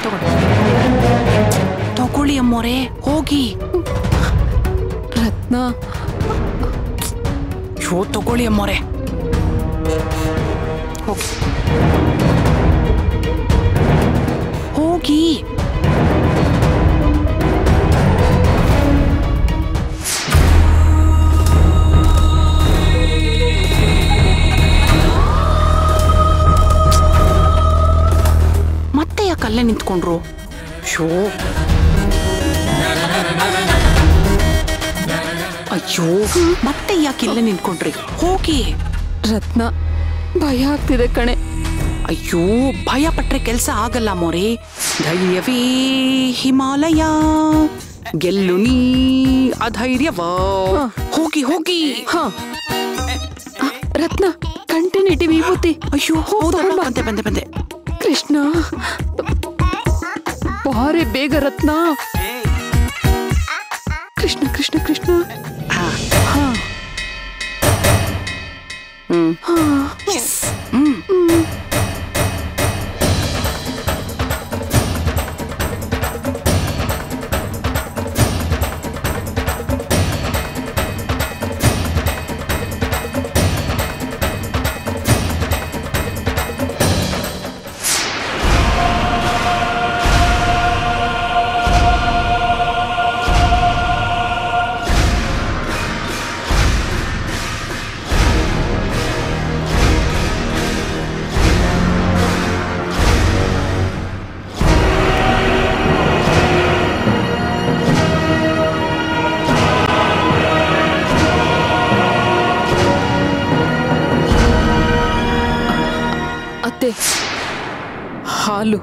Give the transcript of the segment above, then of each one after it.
ತಗೊಳ್ಳಿ ಅಮ್ಮೋರೆ, ಹೋಗಿ. ರತ್ನ, ತಗೊಳ್ಳಿ ಅಮ್ಮೋರೆ, ಹೋಗಿ. ಮತ್ತೆ ಯಾಕೆ ಅಲ್ಲೇ ನಿಂತ್ಕೊಂಡ್ರು? ಅಯ್ಯೋ, ಮತ್ತೆ ಯಾಕೆ ಇಲ್ಲೇ ನಿಂತ್ಕೊಂಡ್ರಿ? ಹೋಗಿ. ರತ್ನ, ಭಯ ಆಗ್ತಿದೆ ಕಣೆ. ಅಯ್ಯೋ, ಭಯ ಪಟ್ರೆ ಕೆಲ್ಸ ಆಗಲ್ಲ ಮೋರೆ. ಧೈರ್ಯವೇ ಹಿಮಾಲಯ, ಗೆಲ್ಲು ನೀ ಅಧೈರ್ಯವ. ಹೋಗಿ ಹೋಗಿ. ರತ್ನ, ಕಂಟಿನ್ಯೂಟಿ ವಿಭೂತಿ. ಅಯ್ಯೋ, ಬಂದೆ ಬಂದೆ ಬಂದೆ. ಕೃಷ್ಣ, ಬಾರೆ ಬೇಗ ರತ್ನ. ಕೃಷ್ಣ ಕೃಷ್ಣ ಕೃಷ್ಣ. ಹಾಲು.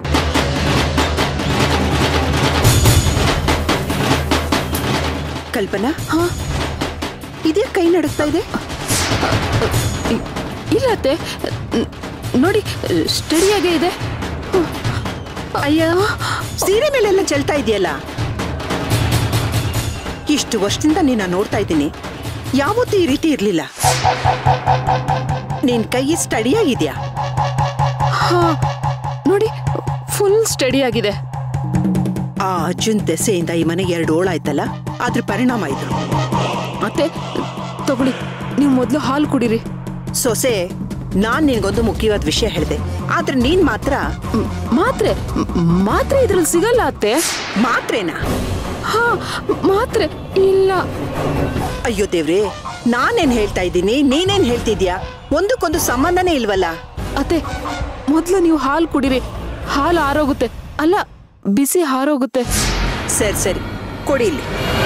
ಕಲ್ಪನಾ, ಇದೇ ಕೈ ನಡುಕ್ತಾ ಇದೆ? ಇಲ್ಲ ಅತ್ತೆ, ನೋಡಿ ಸ್ಟಡಿಯಾಗೇ ಇದೆ. ಅಯ್ಯ, ಸೀರೆ ಮೇಲೆಲ್ಲ ಚೆಲ್ತಾ ಇದೆಯಲ್ಲ. ಇಷ್ಟು ವರ್ಷದಿಂದ ನೀನ ನೋಡ್ತಾ ಇದ್ದೀನಿ, ಯಾವತ್ತೂ ಈ ರೀತಿ ಇರ್ಲಿಲ್ಲ. ನಿನ್ ಕೈ ಸ್ಟಡಿಯಾಗಿದ್ಯಾ? ನೋಡಿ, ಫುಲ್ ಸ್ಟಡಿ ಆಗಿದೆ. ಆ ಅರ್ಜುನ್ ದೆಸೆಯಿಂದ ಈ ಮನೆಗೆ 2 ಓಳಾಯ್ತಲ್ಲ, ಅದ್ರ ಪರಿಣಾಮ ಇದು. ಮತ್ತೆ ತಗೊಳ್ಳಿ, ನೀವು ಮೊದಲು ಹಾಲು ಕುಡಿರಿ. ಸೊಸೆ, ನಾನ್ ನಿನ್ಗೊಂದು ಮುಖ್ಯವಾದ ವಿಷಯ ಹೇಳಿದೆ, ಆದ್ರೆ ನೀನ್ ಮಾತ್ರ ಮಾತ್ರೆ ಇದ್ರಲ್ಲಿ ಸಿಗಲ್ಲ ಅತ್ತೆ. ಮಾತ್ರೆನಾ? ಮಾತ್ರೆ ಇಲ್ಲ. ಅಯ್ಯೋ ದೇವ್ರೆ, ನಾನೇನ್ ಹೇಳ್ತಾ ಇದ್ದೀನಿ, ನೀನೇನ್ ಹೇಳ್ತಿದ್ಯಾ? ಒಂದಕ್ಕೊಂದು ಸಂಬಂಧನೇ ಇಲ್ವಲ್ಲ. ಅತ್ತೆ, ಮೊದ್ಲು ನೀವು ಹಾಲು ಕುಡಿರಿ, ಹಾಲು ಆರೋಗುತ್ತೆ. ಅಲ್ಲ, ಬಿಸಿ ಹಾರೋಗುತ್ತೆ. ಸರಿ ಸರಿ, ಕೊಡಿ ಇಲ್ಲಿ.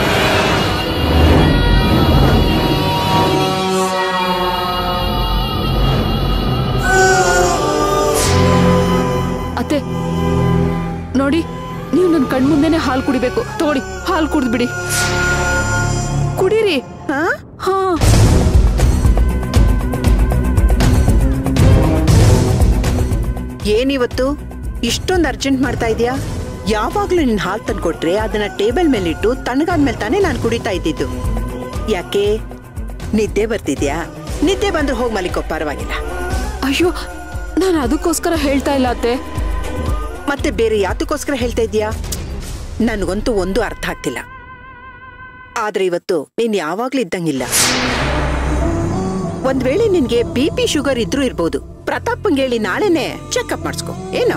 ಅತ್ತೆ ನೋಡಿ, ನೀವು ನನ್ನ ಕಣ್ಮುಂದೆನೆ ಹಾಲು ಕುಡಿಬೇಕು. ತಗೊಳ್ಳಿ, ಹಾಲು ಕುಡಿದ್ಬಿಡಿ. ಕುಡೀರಿ. ಹಾ, ಏನಿವತ್ತು ಇಷ್ಟೊಂದು ಅರ್ಜೆಂಟ್ ಮಾಡ್ತಾ ಇದೀಯಾ? ಯಾವಾಗ್ಲೂ ನಿನ್ ಹಾಲು ತಂದ್ಕೊಟ್ರೆ ಅದನ್ನ ಟೇಬಲ್ ಮೇಲಿಟ್ಟು ತಣ್ಣಗಾದ್ಮೇಲೆ ತಾನೇ ನಾನು ಕುಡಿತಾ ಇದ್ದಿದ್ದು. ಯಾಕೆ, ನಿದ್ದೆ ಬರ್ತಿದ್ಯಾ? ನಿದ್ದೆ ಬಂದ್ರೆ ಹೋಗಿ ಮಲಿಕೋ, ಪರವಾಗಿಲ್ಲ. ಅಯ್ಯೋ, ನಾನು ಅದಕ್ಕೋಸ್ಕರ ಹೇಳ್ತಾ ಇಲ್ಲ ಅತ್ತೆ. ಮತ್ತೆ ಬೇರೆ ಯಾತಕ್ಕೋಸ್ಕರ ಹೇಳ್ತಾ ಇದೀಯಾ? ನನ್ಗಂತೂ ಒಂದು ಅರ್ಥ ಆಗ್ತಿಲ್ಲ. ಆದ್ರೆ ಇವತ್ತು ನೀನ್ ಯಾವಾಗ್ಲೂ ಇದ್ದಂಗಿಲ್ಲ. ಒಂದ್ ವೇಳೆ ನಿನ್ಗೆ BP ಶುಗರ್ ಇದ್ರೂ ಇರ್ಬೋದು. ಪ್ರತಾಪಂಗೆ ಹೇಳಿ ನಾಳೆನೆ ಚೆಕ್ಅಪ್ ಮಾಡಿಸ್ಕೊ. ಏನೋ?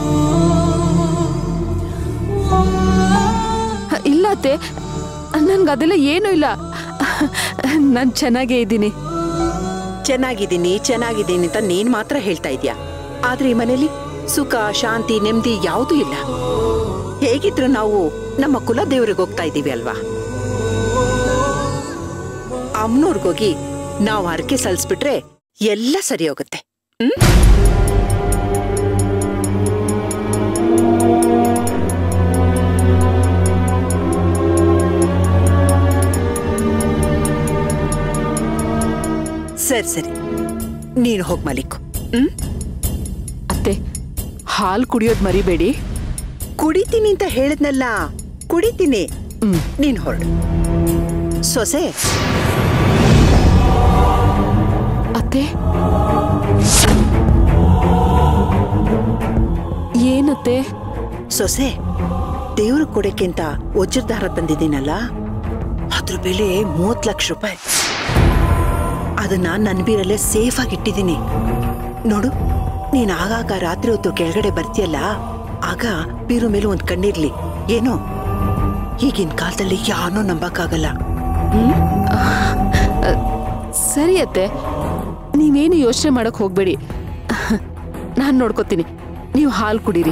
ಇಲ್ಲ ಅತ್ತೆ, ನನ್ಗೆ ಅದೆಲ್ಲ ಏನೂ ಇಲ್ಲ. ನಾನು ಚೆನ್ನಾಗೇ ಇದ್ದೀನಿ. ಚೆನ್ನಾಗಿದ್ದೀನಿ ಅಂತ ನೀನ್ ಮಾತ್ರ ಹೇಳ್ತಾ ಇದ್ಯಾ. ಆದ್ರೆ ಈ ಮನೇಲಿ ಸುಖ, ಶಾಂತಿ, ನೆಮ್ಮದಿ ಯಾವುದೂ ಇಲ್ಲ. ಹೇಗಿದ್ರು ನಾವು ನಮ್ಮ ಕುಲ ದೇವ್ರಿಗೆ ಹೋಗ್ತಾ ಇದ್ದೀವಿ ಅಲ್ವಾ? ಅಮ್ಮನೂರ್ಗೋಗಿ ನಾವು ಹರಕೆ ಸಲ್ಲಿಸ್ಬಿಟ್ರೆ ಎಲ್ಲ ಸರಿ ಹೋಗುತ್ತೆ. ಸರಿ, ನೀನು ಹೋಗಿ ಮಲಿಕು. ಅತ್ತೆ, ಹಾಲು ಕುಡಿಯೋದು ಮರಿಬೇಡಿ. ಕುಡಿತೀನಿ ಅಂತ ಹೇಳಿದ್ನಲ್ಲ, ಕುಡಿತೀನಿ. ನೀನ್ ಹೊರಡು. ಸೊಸೆ. ಅತ್ತೆ, ಏನತ್ತೆ? ಸೊಸೆ ದೇವ್ರ ಕೊಡಕ್ಕಿಂತ ವಜ್ರದಾರ ತಂದಿದ್ದೀನಲ್ಲ, ಅದ್ರ ಬೆಲೆ 30 ಲಕ್ಷ ರೂಪಾಯಿ. ಅದನ್ನ ನನ್ನ ಬೀರಲ್ಲೇ ಸೇಫ್ ಆಗಿ ಇಟ್ಟಿದ್ದೀನಿ. ನೋಡು, ನೀನ್ ಆಗಾಗ ರಾತ್ರಿ ಹೊತ್ತು ಕೆಳಗಡೆ ಬರ್ತೀಯಲ್ಲ, ಆಗ ಬೀರು ಮೇಲೆ ಒಂದ್ ಕಣ್ಣಿರ್ಲಿ. ಏನೋ ಈಗಿನ ಕಾಲದಲ್ಲಿ ಯಾನೋ ನಂಬಕ್ಕಾಗಲ್ಲ. ಸರಿ ಅತ್ತೆ, ನೀವೇನು ಯೋಚನೆ ಮಾಡಕ್ ಹೋಗ್ಬೇಡಿ, ನಾನ್ ನೋಡ್ಕೋತೀನಿ. ನೀವು ಹಾಲು ಕುಡೀರಿ.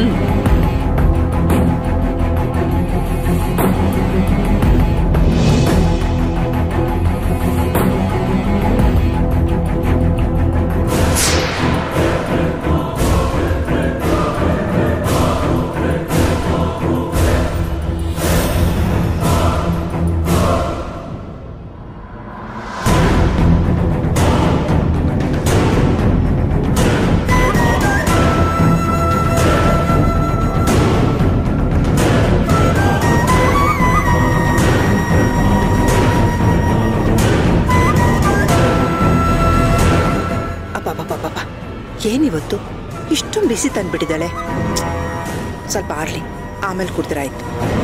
ಏನಿವತ್ತು ಇಷ್ಟೊಂದು ಬಿಸಿ ತಂದ್ಬಿಟ್ಟಿದ್ದಾಳೆ. ಸ್ವಲ್ಪ ಆರ್ಲಿ, ಆಮೇಲೆ ಕುಡಿದ್ರಾಯ್ತು.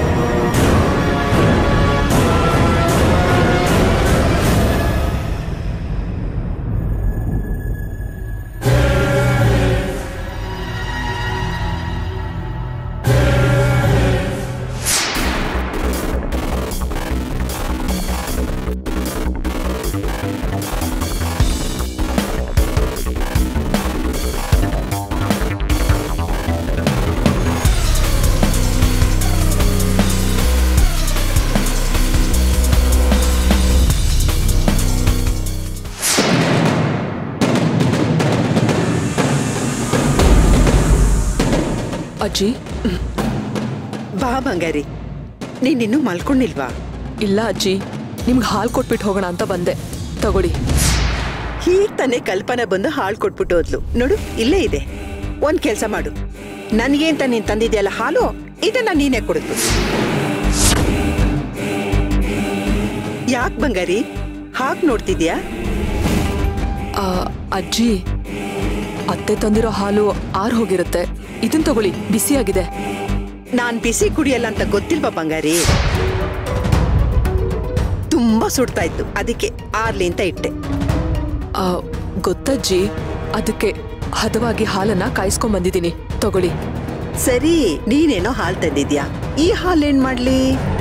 ಅಜ್ಜಿ, ಬಾ ಬಂಗಾರಿ, ನೀನಿನ್ನೂ ಮಲ್ಕೊಂಡಿಲ್ವಾ? ಇಲ್ಲ ಅಜ್ಜಿ, ನಿಮ್ಗೆ ಹಾಲು ಕೊಟ್ಬಿಟ್ಟು ಹೋಗೋಣ ಅಂತ ಬಂದೆ. ತಗೊಳ್ಳಿ. ಹೀಗ್ ತಾನೇ ಕಲ್ಪನಾ ಬಂದು ಹಾಲು ಕೊಟ್ಬಿಟ್ಟು ಹೋದ್ಲು. ನೋಡು, ಇಲ್ಲೇ ಇದೆ. ಒಂದ್ ಕೆಲ್ಸ ಮಾಡು, ನನ್ಗೆ ಅಂತ ನೀನ್ ತಂದಿದ್ಯಲ್ಲ ಹಾಲು, ಇದನ್ನ ನೀನೇ ಕೊಡುದು. ಯಾಕೆ ಬಂಗಾರಿ ಹಾಕ್ ನೋಡ್ತಿದ್ಯಾ? ಅಜ್ಜಿ, ಅತ್ತೆ ತಂದಿರೋ ಹಾಲು ಆರ್ ಹೋಗಿರುತ್ತೆ. ಇದನ್ ತಗೊಳ್ಳಿ, ಬಿಸಿಯಾಗಿದೆ. ನಾನ್ ಬಿಸಿ ಕುಡಿಯಲ್ಲ ಅಂತ ಗೊತ್ತಿಲ್ವಾ ಬಂಗಾರಿ? ತುಂಬಾ ಸುಡ್ತಾ ಇತ್ತು, ಅದಕ್ಕೆ ಆರ್ಲಿ ಅಂತ ಇಟ್ಟೆ. ಗೊತ್ತಜ್ಜಿ, ಅದಕ್ಕೆ ಹದವಾಗಿ ಹಾಲನ್ನ ಕಾಯಿಸ್ಕೊಂಡ್ ಬಂದಿದ್ದೀನಿ. ತಗೊಳ್ಳಿ. ಸರಿ, ನೀನೇನೋ ಹಾಲ್ ತಂದಿದ್ಯಾ, ಈ ಹಾಲೇನ್ ಮಾಡ್ಲಿ?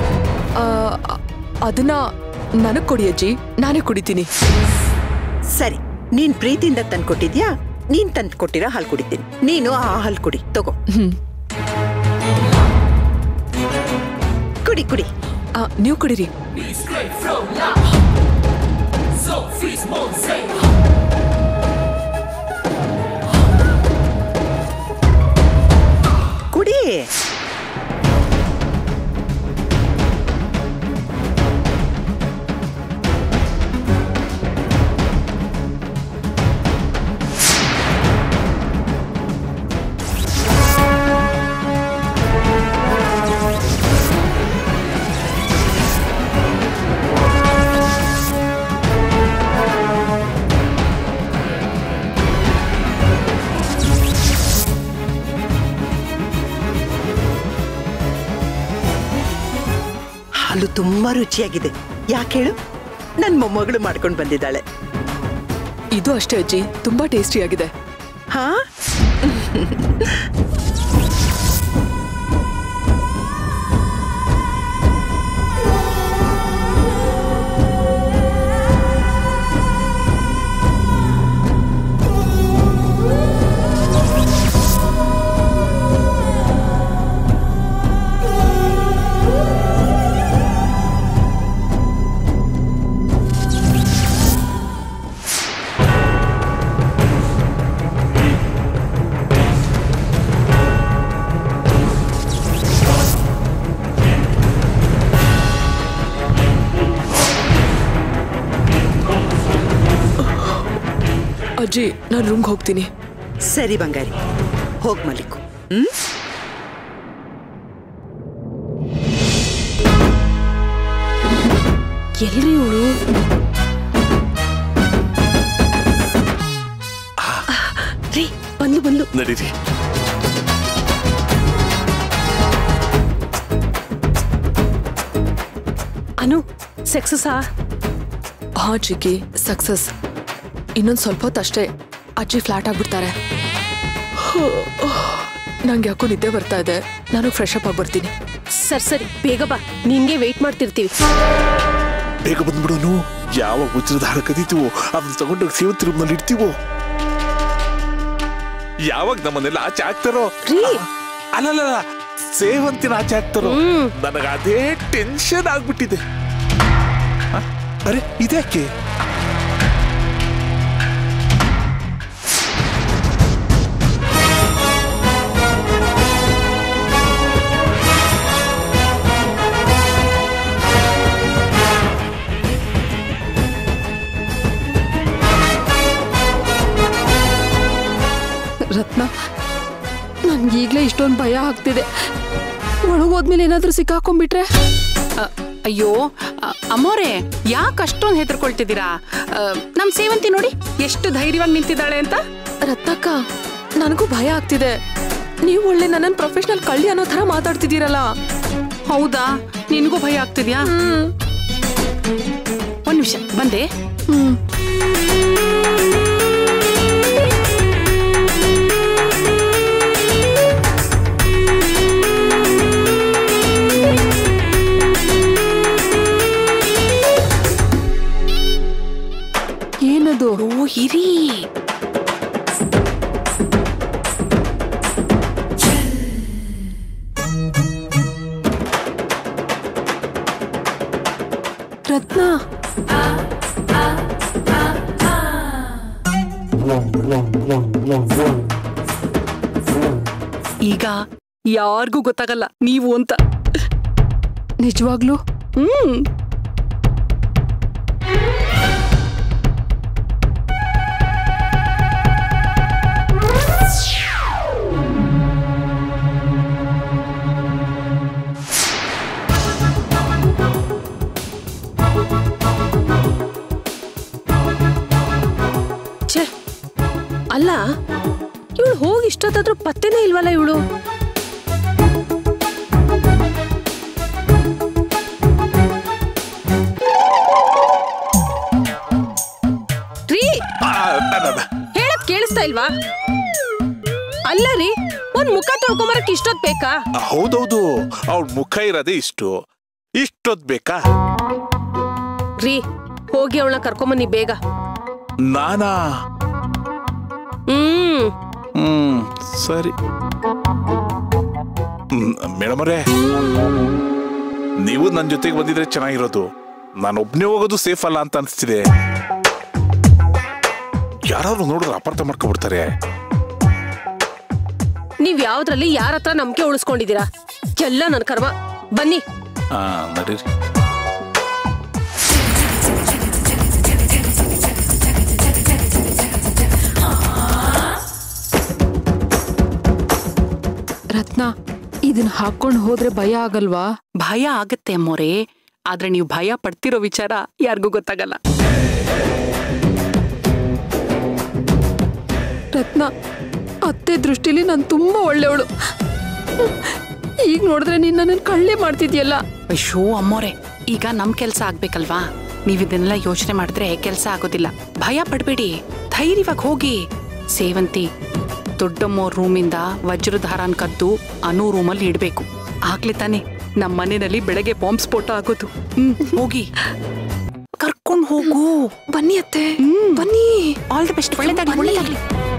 ಅದನ್ನ ನನಗ್ ಕೊಡಿ ಅಜ್ಜಿ, ನಾನೇ ಕುಡಿತೀನಿ. ಸರಿ, ನೀನ್ ಪ್ರೀತಿಯಿಂದ ತಂದ್ಕೊಟ್ಟಿದ್ಯಾ? ನೀನ್ ತಂದು ಕೊಟ್ಟಿರೋ ಹಾಲು ಕುಡಿತೀನಿ. ನೀನು ಆ ಹಾಲು ಕುಡಿ, ತಗೋ. ಕುಡಿ ಕುಡಿ. ನೀವು ಕುಡಿರಿ. ಕುಡಿ. ಹಾಲು ತುಂಬಾ ರುಚಿಯಾಗಿದೆ. ಯಾಕೆ ಹೇಳು? ನನ್ ಮೊಮ್ಮಗಳು ಮಾಡ್ಕೊಂಡು ಬಂದಿದ್ದಾಳೆ. ಇದು ಅಷ್ಟೇ ಅಜ್ಜಿ, ತುಂಬಾ ಟೇಸ್ಟಿಯಾಗಿದೆ. ಹಾ, ಅಜ್ಜಿ, ನಾನು ರೂಮ್ಗೆ ಹೋಗ್ತೀನಿ. ಸರಿ ಬಂಗಾರಿ, ಹೋಗ್ ಮಲಿಕು. ಎಲ್ರಿ ಇವಳು? ರೀ, ಬಂದು ಬಂದು ನಡೀರಿ. ಅನು ಸಕ್ಸಸ್ಸಾ? ಹಾ ಚಿಕ್ಕಿ, ಸಕ್ಸಸ್. ಇನ್ನೊಂದು ಸ್ವಲ್ಪ ಹೊತ್ತಷ್ಟೇ ಅಜ್ಜಿ ಫ್ಲಾಟ್ ಆಗ್ಬಿಡ್ತಾರೆ. ನಂಗೆ ಯಾಕೋ ನಿದ್ದೆ ಬರ್ತಾ ಇದೆ. ನಾನು ಫ್ರೆಶ್ ಅಪ್ ಆಗಿ ಬರ್ತೀನಿ. ಸರಿ ಬೇಗ ಬಾ, ನಿನ್ಗೆ ವೇಟ್ ಮಾಡ್ತಿರ್ತೀವಿ. ಬೇಗ ಬಂದ್ಬಿಡೋನು. ಯಾವಾಗ ವಜ್ರದ ಹಾರ ಕದೀತೀವೋ ಅದನ್ನ ತಗೊಂಡೋಗಿ ಸೇವಂತಿ ರೂಮ್ನಲ್ಲಿ ಇಡ್ತೀವೋ, ಯಾವಾಗ ನಮ್ಮನ್ನೆಲ್ಲ ಆಚೆ ಹಾಕ್ತಾರೋ. ಅಲ್ಲಲ್ಲ, ಸೇವಂತಿನ ಆಚೆ ಹಾಕ್ತಾರೋ. ನನಗೆ ಅದೇ ಟೆನ್ಷನ್ ಆಗ್ಬಿಟ್ಟಿದೆ. ಅರೆ ಇದ್ಯಾಕೆ? ರತ್ನ, ನನ್ಗೀಗ್ಲೇ ಇಷ್ಟೊಂದು ಭಯ ಆಗ್ತಿದೆ. ಒಳಗೋದ್ಮೇಲೆ ಏನಾದ್ರೂ ಸಿಕ್ಕಾಕೊಂಡ್ಬಿಟ್ರೆ? ಅಯ್ಯೋ ಅಮ್ಮೋರೆ, ಯಾಕೆ ಅಷ್ಟೊಂದು ಹೆದರ್ಕೊಳ್ತಿದ್ದೀರಾ? ನಮ್ ಸೇವಂತಿ ನೋಡಿ ಎಷ್ಟು ಧೈರ್ಯವಾಗಿ ನಿಂತಿದ್ದಾಳೆ ಅಂತ. ರತ್ನಕ್ಕ, ನನಗೂ ಭಯ ಆಗ್ತಿದೆ. ನೀವು ಒಳ್ಳೆ ನನ್ನನ್ನು ಪ್ರೊಫೆಷನಲ್ ಕಳ್ಳಿ ಅನ್ನೋ ತರ ಮಾತಾಡ್ತಿದ್ದೀರಲ್ಲ. ಹೌದಾ? ನಿನಗೂ ಭಯ ಆಗ್ತಿದ್ಯಾ? ಒಂದ್ ನಿಮಿಷ ಬಂದೆ. ಏನದು? ಇರಿ. ರತ್ನ, ಈಗ ಯಾರಿಗೂ ಗೊತ್ತಾಗಲ್ಲ ನೀವು ಅಂತ. ನಿಜವಾಗ್ಲೂ? ಅಲ್ಲ, ಇವಳು ಹೋಗಿ ಇಷ್ಟೊತ್ತಾದ್ರೂ ಪತ್ತೆನೇ ಇಲ್ವಲ್ಲ ಇವಳು. ಹೇಳದ್ ಕೇಳಿಸ್ತಾ ಇಲ್ವಾ? ಅಲ್ಲ ರೀ, ಒಂದ್ ಮುಖ ತೊಳ್ಕೊಂಬರಕ್ ಇಷ್ಟೊತ್ ಬೇಕಾ? ಹೌದೌದು, ಅವ್ಳ ಮುಖ ಇರೋದೇ ಇಷ್ಟೊತ್ ಬೇಕಾ? ರೀ, ಹೋಗಿ ಅವಳನ್ನ ಕರ್ಕೊಂಬನ್ನಿ ಬೇಗ. ನಾನಾ? ಸರಿ ಮೇಡಮ್ ಅವರೇ, ನೀವು ನನ್ನ ಜೊತೆಗೆ ಬಂದಿದ್ರೆ ಚೆನ್ನಾಗಿರೋದು. ನಾನು ಒಬ್ನೇ ಹೋಗೋದು ಸೇಫ್ ಅಲ್ಲ ಅಂತ ಅನಿಸ್ತಿದೆ. ಯಾರಾದ್ರೂ ನೋಡಿದ್ರೆ ಅಪಾರ್ಥ ಮಾಡ್ಕೊಬಿಡ್ತಾರೆ. ನೀವ್ ಯಾವ್ದ್ರಲ್ಲಿ ಯಾರ ಹತ್ರ ನಂಬಿಕೆ ಉಳಿಸ್ಕೊಂಡಿದ್ದೀರಾ? ಎಲ್ಲ ನನ್ ಕರ್ಮ. ಬನ್ನಿ. ನಡೀರಿ. ರತ್ನ, ಇದನ್ನ ಹಾಕೊಂಡು ಹೋದ್ರೆ ಭಯ ಆಗಲ್ವಾ? ಭಯ ಆಗತ್ತೆ ಅಮ್ಮೋರೆ, ಆದ್ರೆ ನೀವು ಭಯ ಪಡ್ತಿರೋ ವಿಚಾರ ಯಾರಿಗೂ ಗೊತ್ತಾಗಲ್ಲ. ರತ್ನ, ಅತ್ತೆ ದೃಷ್ಟಿಲಿ ನಾನು ತುಂಬಾ ಒಳ್ಳೆಯವಳು. ಈಗ ನೋಡಿದ್ರೆ ನೀನ್ ನನ್ನ ಕಳ್ಳೆ ಮಾಡ್ತಿದ್ಯಲ್ಲ. ಅಯ್ಯೋ ಅಮ್ಮೋರೆ, ಈಗ ನಮ್ ಕೆಲ್ಸ ಆಗ್ಬೇಕಲ್ವಾ? ನೀವಿದನ್ನೆಲ್ಲ ಯೋಚನೆ ಮಾಡಿದ್ರೆ ಕೆಲ್ಸ ಆಗೋದಿಲ್ಲ. ಭಯ ಪಡ್ಬೇಡಿ, ಧೈರ್ಯವಾಗಿ ಹೋಗಿ. ಸೇವಂತಿ ದೊಡ್ಡಮ್ಮೋರ್ ರೂಮಿಂದ ವಜ್ರದ ಹಾರನ್ ಕದ್ದು ಅನು ರೂಮಲ್ಲಿ ಇಡ್ಬೇಕು. ಆಗ್ಲೇ ತಾನೆ ನಮ್ಮ ಮನೆಯಲ್ಲಿ ಬೆಳಗ್ಗೆ ಬಾಂಬ್ ಸ್ಫೋಟ ಆಗೋದು. ಹೋಗಿ ಕರ್ಕೊಂಡು ಹೋಗು. ಬನ್ನಿ ಅತ್ತೆ, ಬನ್ನಿ. All the best. ಒಳ್ಳೆದಾಗ್ಲಿ.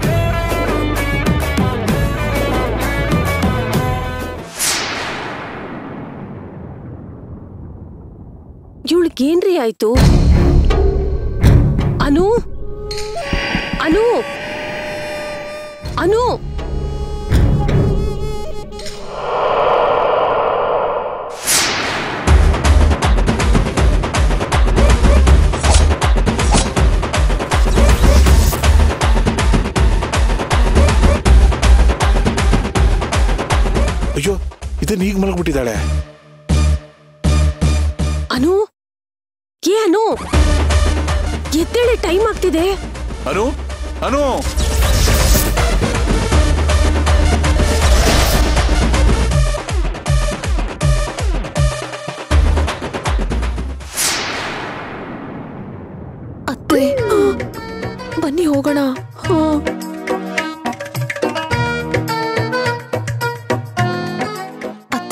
ಇವಳಿಗೇನ್ರಿ ಆಯ್ತು? ಅನು, ಅನು, ಅನು. ಅಯ್ಯೋ, ಇದನ್ನ ಈಗ ಮಲಗ್ಬಿಟ್ಟಿದ್ದಾಳೆ. ಅನು, ಅನು, ಎದ್ದೇಳೆ, ಟೈಮ್ ಆಗ್ತಿದೆ. ಅನು, ಅನು.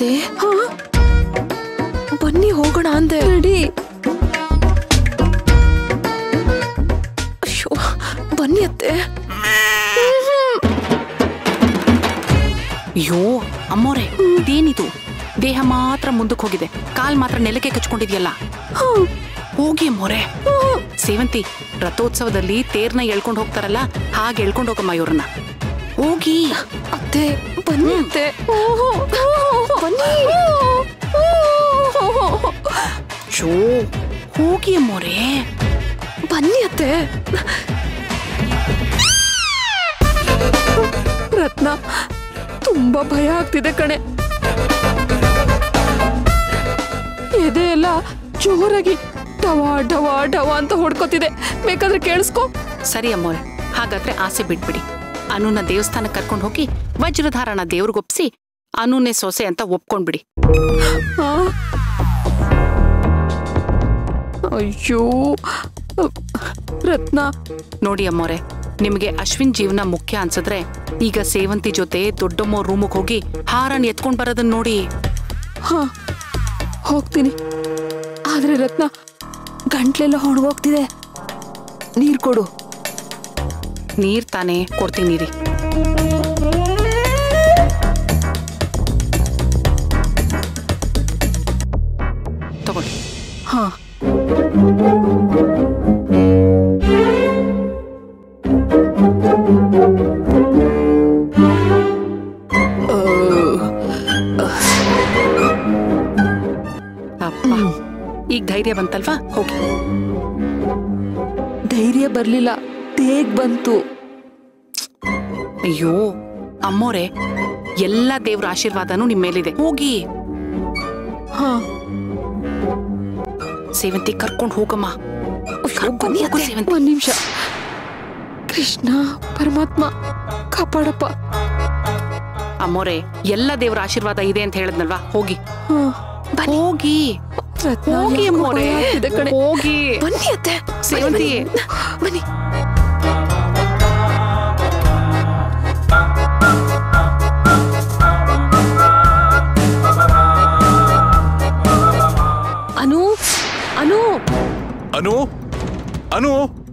ಅತ್ತೆ ಬನ್ನಿ ಹೋಗೋಣ ಅಂದೆ. ನಡಿ. ಅಯ್ಯೋ ಬನ್ನಿ ಅತ್ತೆ. ಅಯ್ಯೋ ಅಮ್ಮೋರೆ, ಇದೇನಿದು? ದೇಹ ಮಾತ್ರ ಮುಂದಕ್ಕೆ ಹೋಗಿದೆ, ಕಾಲ್ ಮಾತ್ರ ನೆಲಕ್ಕೆ ಕಚ್ಕೊಂಡಿದ್ಯಲ್ಲ. ಹೋಗಿ ಅಮ್ಮೋರೆ. ಸೇವಂತಿ, ರಥೋತ್ಸವದಲ್ಲಿ ತೇರ್ನ ಎಳ್ಕೊಂಡು ಹೋಗ್ತಾರಲ್ಲ, ಹಾಗೆ ಎಳ್ಕೊಂಡು ಹೋಗಮ್ಮ ಇವ್ರನ್ನ. ಹೋಗಿ ಅತ್ತೆ ಬನ್ನಿ ಅತ್ತೆ. ಬನ್ನಿ. ಶೋ, ಹೋಗಿ ಅಮ್ಮೋರೆ. ಬನ್ನಿ ಅತ್ತೆ. ರತ್ನ, ತುಂಬಾ ಭಯ ಆಗ್ತಿದೆ ಕಣೆ. ಎದೆ ಎಲ್ಲ ಜೋರಾಗಿ ಡವಾ ಡವಾ ಡವಾ ಅಂತ ಹೊಡ್ಕೋತಿದೆ. ಬೇಕಾದ್ರೆ ಕೇಳಿಸ್ಕೊ. ಸರಿ ಅಮ್ಮೋರೆ, ಹಾಗಾದ್ರೆ ಆಸೆ ಬಿಟ್ಬಿಡಿ. ಅನುನ ದೇವಸ್ಥಾನಕ್ಕೆ ಕರ್ಕೊಂಡು ಹೋಗಿ ವಜ್ರಧಾರಣ ದೇವ್ರಿಗೊಪ್ಸಿ ಅನುನೇ ಸೊಸೆ ಅಂತ ಒಪ್ಕೊಂಡ್ಬಿಡಿ. ಅಯ್ಯೋ ರತ್ನ, ನೋಡಿ ಅಮ್ಮೋರೆ, ನಿಮಗೆ ಅಶ್ವಿನ್ ಜೀವನ ಮುಖ್ಯ ಅನ್ಸಿದ್ರೆ ಈಗ ಸೇವಂತಿ ಜೊತೆ ದೊಡ್ಡಮ್ಮ ರೂಮಿಗೆ ಹೋಗಿ ಹಾರನ್ ಎತ್ಕೊಂಡ್ ಬರೋದನ್ನ ನೋಡಿ. ಹಾ ಹೋಗ್ತೀನಿ. ಆದ್ರೆ ರತ್ನ, ಗಂಟ್ಲೆಲ್ಲ ಹೊಣಗೋಗ್ತಿದೆ. ನೀರ್ ಕೊಡು. ನೀರ್ ತಾನೇ ಕೊಡ್ತೀನಿ ರೀ. ತಗೊಳ್ಳಿ. ಹಾ ಈಗ ಧೈರ್ಯ ಬಂತಲ್ವಾ? ಹೋಗಿ. ಧೈರ್ಯ ಬರ್ಲಿಲ್ಲ, ತೇಗ್ ಬಂತು. ಅಯ್ಯೋ ಅಮ್ಮೋರೆ, ಎಲ್ಲ ದೇವ್ರ ಆಶೀರ್ವಾದನೂ ನಿಮ್ ಮೇಲಿದೆ. ಹೋಗಿ. ಹಾ ಸೇವಂತಿ, ಕರ್ಕೊಂಡು ಹೋಗಮ್ಮ. ಸೇವಂತಿ. ಒಂದ್ ನಿಮಿಷ. ಕೃಷ್ಣ ಪರಮಾತ್ಮ ಕಾಪಾಡಪ್ಪ. ಅಮ್ಮೋರೆ, ಎಲ್ಲ ದೇವ್ರ ಆಶೀರ್ವಾದ ಇದೆ ಅಂತ ಹೇಳದ್ನಲ್ವಾ? ಹೋಗಿ. ಹೋಗಿ ಹೋಗಿ ಅಮ್ಮೋರೆ, ಹೋಗಿ. ಬನ್ನಿ ಅತ್ತೆ. ಸೇವಂತಿ, ಬನ್ನಿ. ಅನು ಅನು ಅನು ಅನು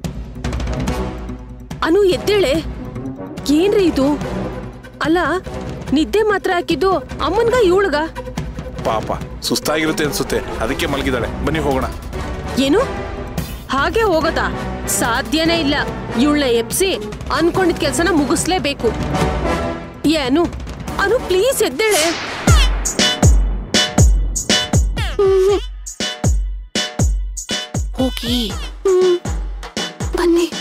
ಅನು ಎದ್ದೇಳೆ. ಏನ್ರಿ ಇದು? ಅಲ್ಲ, ನಿದ್ದೆ ಮಾತ್ರ ಹಾಕಿದ್ದು ಅಮ್ಮನ್ಗ ಇವಳ್ಗ? ಪಾಪ ಸುಸ್ತಾಗಿರುತ್ತೆ ಅನ್ಸುತ್ತೆ, ಅದಕ್ಕೆ ಮಲಗಿದಾಳೆ. ಬನ್ನಿ ಹೋಗೋಣ. ಏನು ಹಾಗೆ ಹೋಗೋದಾ? ಸಾಧ್ಯನೇ ಇಲ್ಲ. ಇವಳನ್ನ ಎಪ್ಸಿ ಅನ್ಕೊಂಡಿದ್ ಕೆಲ್ಸನ ಮುಗಿಸ್ಲೇಬೇಕು. ಏನು ಅನು, ಪ್ಲೀಸ್ ಎದ್ದೇಳೆ. ಹೋಗಿ. ಬನ್ನಿ.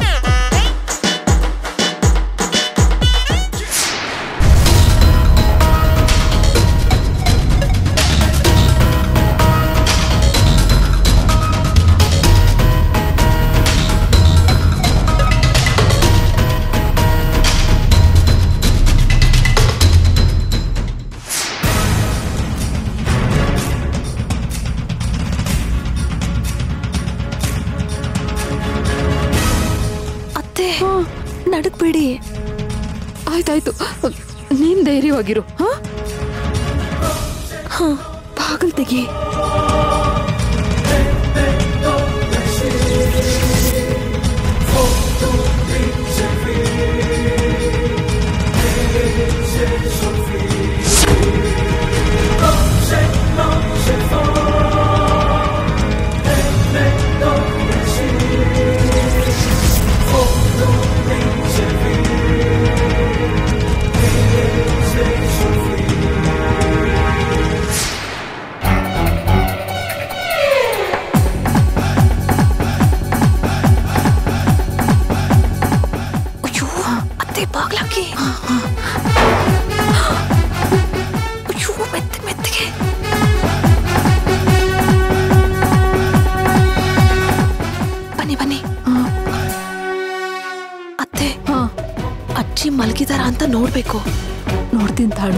ನಡಕ್ಬೇಡಿ. ಆಯ್ತಾಯ್ತು, ನೀನ್ ಧೈರ್ಯವಾಗಿರು. ಹಾ ಬಾಗಲ್ ತೆಗಿ. ಅಜ್ಜಿ ಮಲಗಿದಾರ ಅಂತ ನೋಡ್ಬೇಕು. ನೋಡ್ತೀನಿ ತಾಳು.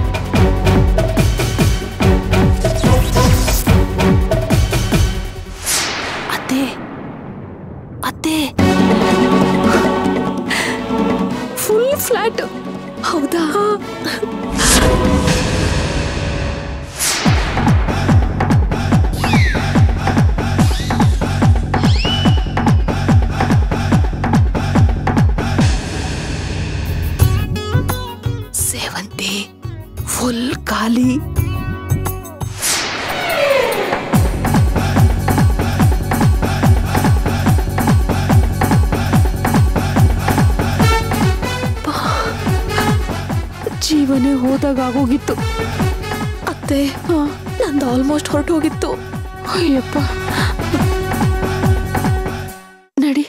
ಅತ್ತೆ ಅತ್ತೆ, ಫುಲ್ ಫ್ಲಾಟ್. ಹೌದಾ? ಸೇವಂತಿ ಫುಲ್ ಖಾಲಿ. ಜೀವನೇ ಹೋದಾಗ ಆಗೋಗಿತ್ತು ಅತ್ತೆ. ನಂದು ಆಲ್ಮೋಸ್ಟ್ ಹೊರಟು ಹೋಗಿತ್ತು. ಅಯ್ಯಪ್ಪ, ನಡಿ.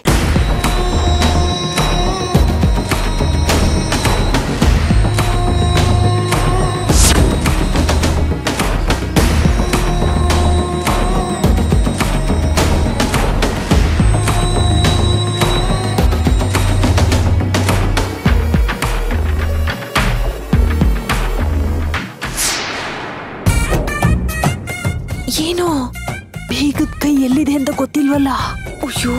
ಏನೋ ಬೀಗದ ಕೈ ಎಲ್ಲಿದೆ ಅಂತ ಗೊತ್ತಿಲ್ವಲ್ಲ. ಅಯ್ಯೋ,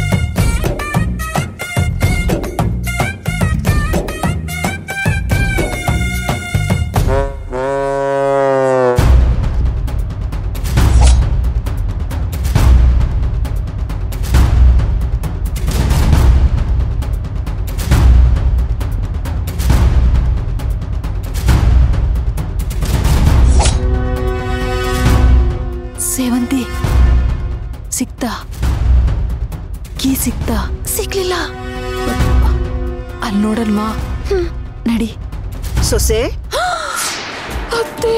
ಸೇವಂತಿ ಸಿಕ್ತಾ? ಕೀ ಸಿಕ್ತಾ? ಸಿಗ್ಲಿಲ್ಲ. ಅಲ್ಲಿ ನೋಡಲ್ವಾ, ನಡಿ. ಸೊಸೆ, ಅತ್ತೆ,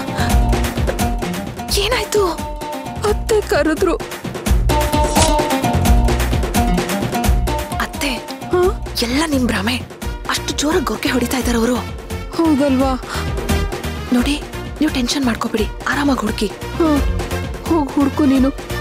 ಏನಾಯ್ತು? ಅತ್ತೆ ಕರೆದ್ರು. ಅತ್ತೆ, ಎಲ್ಲ ನಿಮ್ ಭ್ರಮೆ. ಅಷ್ಟು ಜೋರಾಗಿ ಗೊರ್ಕೆ ಹೊಡಿತಾ ಇದಾರೆ ಅವರು. ಹೌದಲ್ವಾ? ನೋಡಿ, ನೀವು ಟೆನ್ಷನ್ ಮಾಡ್ಕೋಬಿಡಿ, ಆರಾಮಾಗಿ ಹುಡುಕಿ. ಹೋಗಿ ಹುಡ್ಕು ನೀನು.